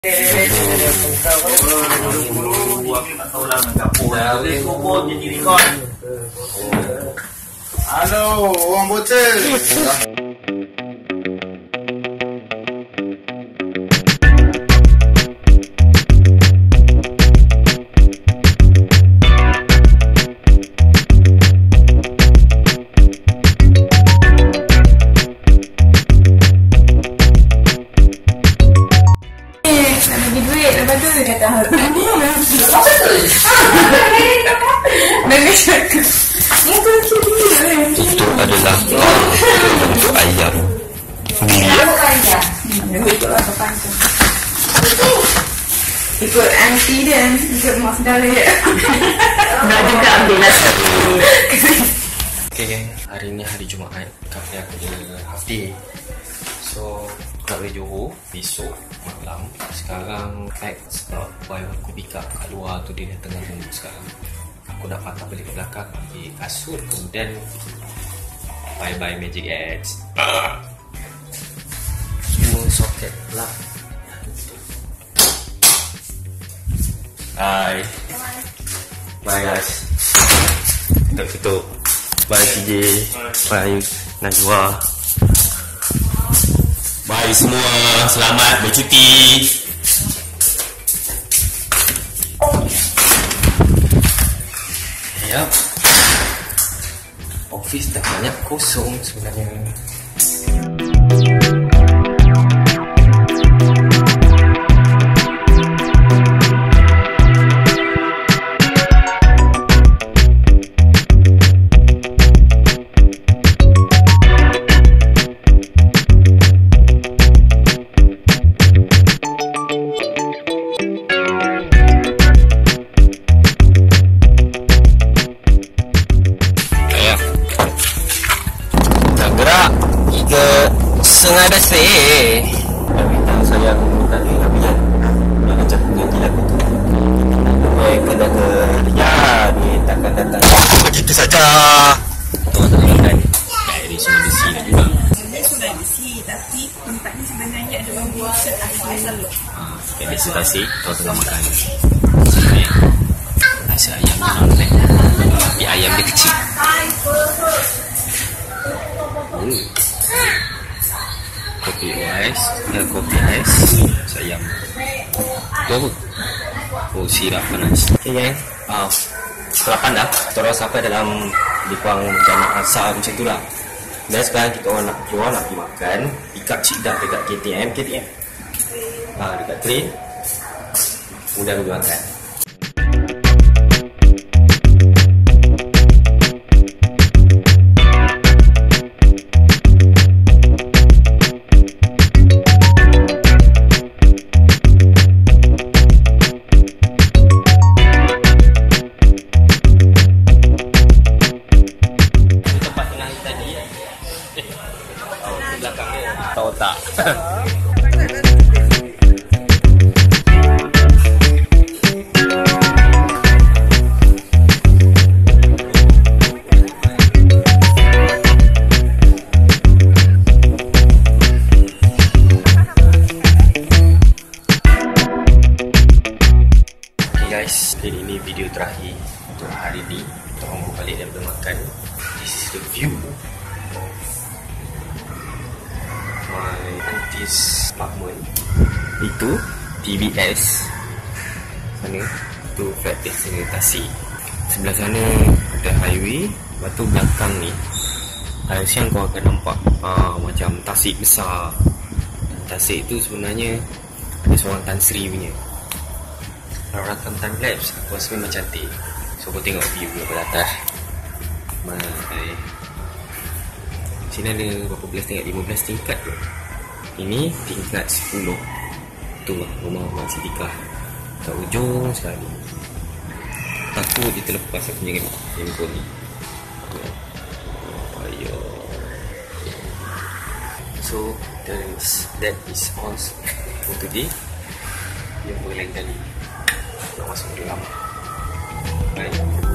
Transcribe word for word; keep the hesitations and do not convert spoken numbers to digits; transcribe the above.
Dulu aku tak tahu lah nak dapur. Jadi kubur jadi rekod. Halo, orang botol. Lepas tu dia kata apa tu? Bagi cakap itu Itu adalah untuk ayam biliar. Ikutlah sopan tu. Ikut aunty dia, ikut mak saudara dia. Nak juga ambil lah. Okay gang, hari ni hari Jumaat. Kami aku ada half day. So kat Johor besok malam. Sekarang pack sebab boy aku pick up kat luar tu, dia dah tengah tunggu sekarang. Aku dah patah balik ke belakang, ambil kasut, kemudian bye bye Magic Ads. Semua soket lah. Bye. Bye guys. Tutup-tutup. Bye C J. Bye Najwa. Bye semua, selamat bercuti. Yap. Office dah banyak kosong sebenarnya. Sengai bersih. Tapi tahu saya aku tak ada lagi kan. Dia macam ganti lagu tu. Eh, kena ke dia ni takkan datang. Begitu saja. Tuan tak ingat. Dari sini besi dah juga. Ini sudah besi, tapi tempat ni sebenarnya ada orang buat asal telur. Ah, kayak biasa kasih. Kau tengah makan. Sini. Rasa ayam mana ni? Tapi ayam dia kecil. Hmm. Kopi ais, eh, kopi ais, sayang. Tu apa? Oh, sirap panas. Okay gang, uh, serapan dah. Kita orang sampai dalam di kurang jam asar macam tu lah. Dan sekarang kita orang nak keluar, nak pergi makan. Pick up Cik Dak dekat K T M, K T M. Ah, dekat train. Kemudian pergi makan. Tahu tak? Okay guys, ini video terakhir untuk hari ni. Kita orang balik daripada makan. This is the view. My auntie's apartment. Itu T B S. Sana tu flat destination Tasik. Sebelah sana ada highway. Lepas tu belakang ni hari siang kau akan nampak ah, macam Tasik besar. Tasik tu sebenarnya ada seorang Tan Sri punya. Kalau rakam time lapse aku rasa memang cantik. So kau tengok view daripada atas. Bye. Sini ada berapa belas tingkat? lima belas tingkat ke? Ini tingkat sepuluh. Tu lah rumah Mak Sidikah. Kat ujung sekali. Takut dia terlepas aku punya handphone ni. Ayo. So that is, that is all for today. Jumpa lain kali. Nak masuk dalam. Bye.